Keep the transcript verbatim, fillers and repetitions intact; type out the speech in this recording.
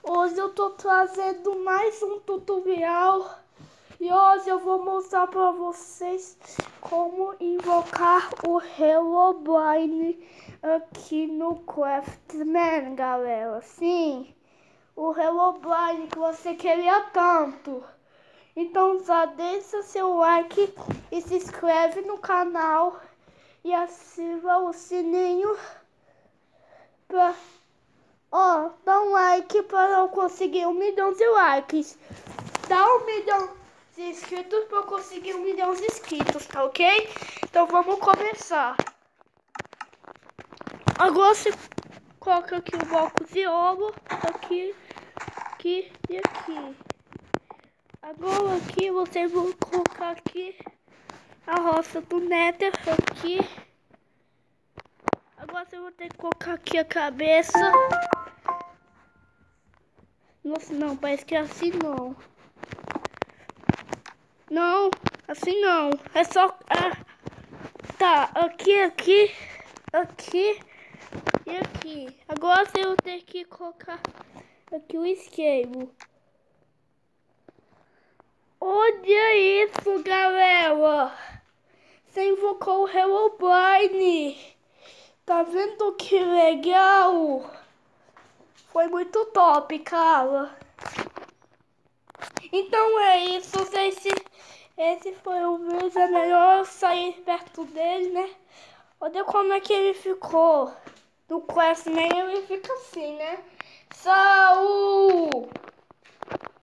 Hoje eu tô trazendo mais um tutorial e hoje eu vou mostrar para vocês como invocar o Herobrine aqui no Craftman, galera. Sim, o Herobrine que você queria tanto. Então já deixa seu like e se inscreve no canal e ativa o sininho pra... Ó, oh, dá um like para eu conseguir um milhão de likes. Dá um milhão de inscritos para eu conseguir um milhão de inscritos, tá ok? Então vamos começar. Agora você coloca aqui o bloco de ouro, aqui, aqui e aqui. Agora aqui vocês vão colocar aqui a roça do Nether, aqui. Agora você vai ter que colocar aqui a cabeça. Nossa, não, parece que é assim não. Não, assim não. É só... Ah, tá, aqui, aqui, aqui e aqui. Agora eu vou ter que colocar aqui o isqueiro. Olha isso, galera. Você invocou o Herobrine. Tá vendo que legal? Foi muito top, cara. Então é isso, esse, esse foi o vídeo. É melhor eu sair perto dele, né? Olha como é que ele ficou. No Quest, nem ele fica assim, né? Saúl!